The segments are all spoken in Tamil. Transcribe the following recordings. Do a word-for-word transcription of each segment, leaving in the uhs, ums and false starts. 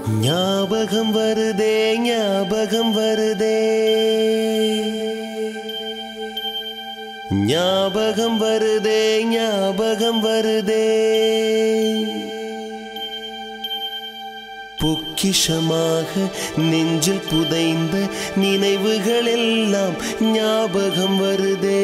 ஞாபகம் வருதே ஞாபகம் வருதே ஞாபகம் வருதே ஞாபகம் வருதே பொக்கிஷமாக நெஞ்சில் புதைந்த நினைவுகள் எல்லாம் ஞாபகம் வருதே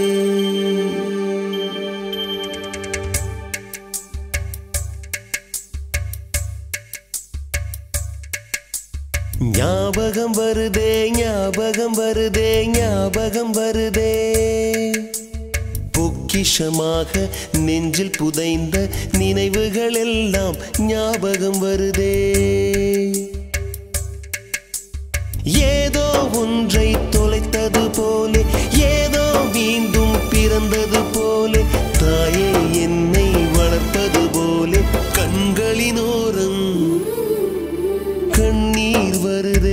ஞாபகம் வருதே ஞாபகம் வருதே ஞாபகம் வருதே பொக்கிஷமாக நெஞ்சில் புதைந்த நினைவுகள் எல்லாம் ஞாபகம் வருதே ஏதோ ஒன்றை தொலைத்தது போலே ஏதோ மீண்டும் பிறந்தது போலே தாயே என்னை வளர்ப்பது போலே கண்களினோரம் கண்ணீர் வருதே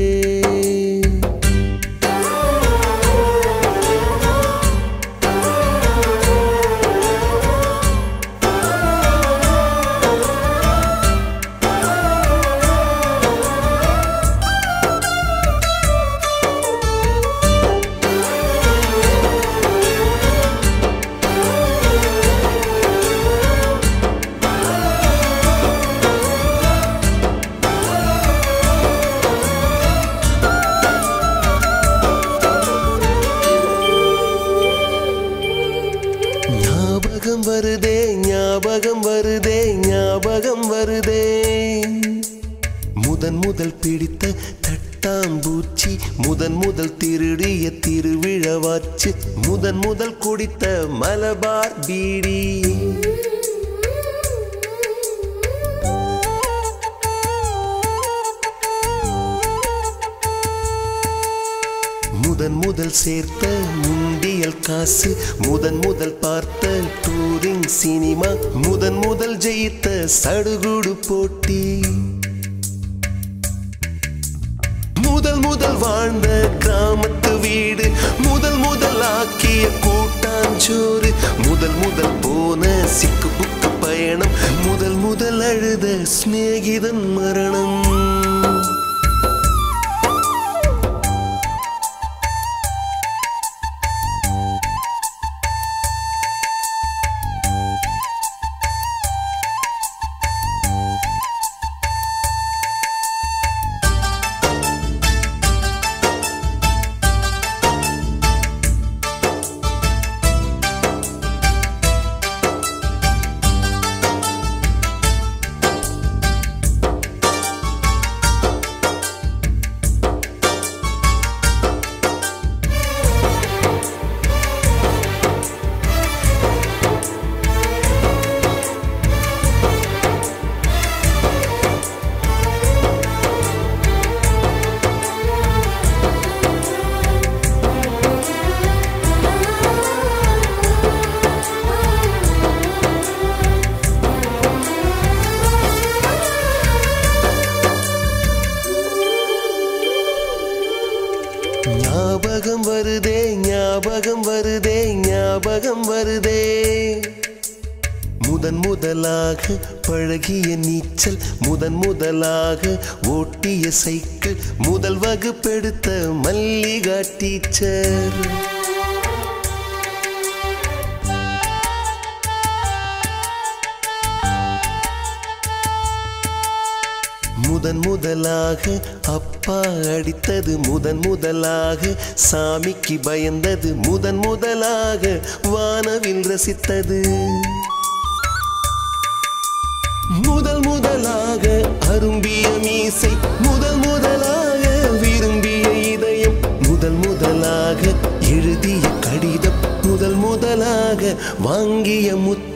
வருதே ஞாபகம் வருதே ஞாபகம் வருதே முதன் முதல் பிடித்த தட்டாம்பூச்சி முதன் முதல் திருடிய திருவிழவாச்சு முதன் முதல் குடித்த மலபார் பீடி முதன் முதல் சேர்த்த முண்டியல் காசு முதன் முதல் பார்த்த டூரிங் சினிமா முதன் முதல் ஜெயித்த சடுகுடு போட்டி முதல் முதல் வாழ்ந்த கிராமத்து வீடு முதல் முதல் ஆக்கிய கூட்டாஞ்சோறு முதல் முதல் போன சிக்கு புக்கு பயணம் முதல் முதல் அழுத சிநேகிதன் மரணம் ஞாபகம் வருதே ஞாபகம் வருதே ஞாபகம் வருதே முதன் முதலாக பழகிய நீச்சல் முதன் முதலாக ஓட்டிய சைக்கிள் முதல் வகுப்பெடுத்த மல்லிகா டீச்சர் முதன் முதலாக அப்பா அடித்தது முதன் முதலாக சாமிக்கு பயந்தது முதன் முதலாக வானவில் ரசித்தது முதல் முதலாக அரும்பிய மீசை முதல் முதலாக விரும்பிய இதயம் முதல் முதலாக எழுதிய கடிதம் முதல் முதலாக வாங்கிய முத்து